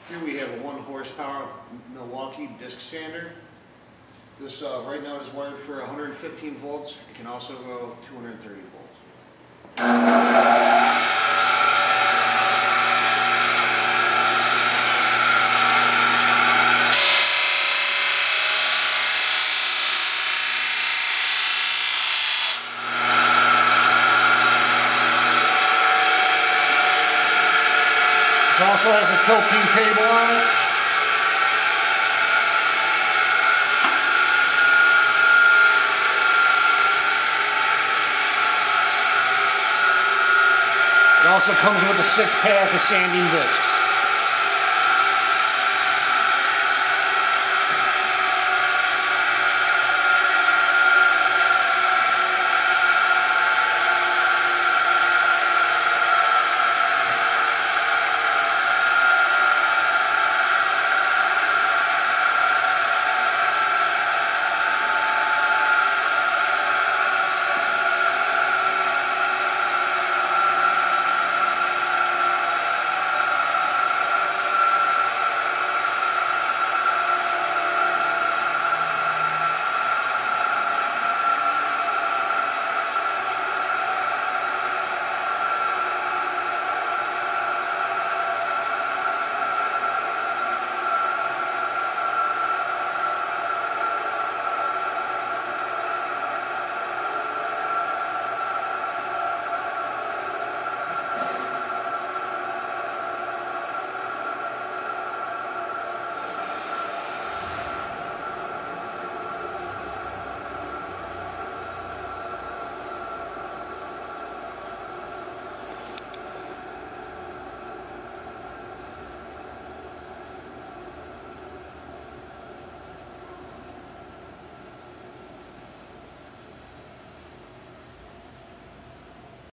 Here we have a 1 horsepower Milwaukee disc sander. This right now is wired for 115 volts. It can also go 230 volts. It also has a tilting table on it. It also comes with a 6-pack of sanding discs.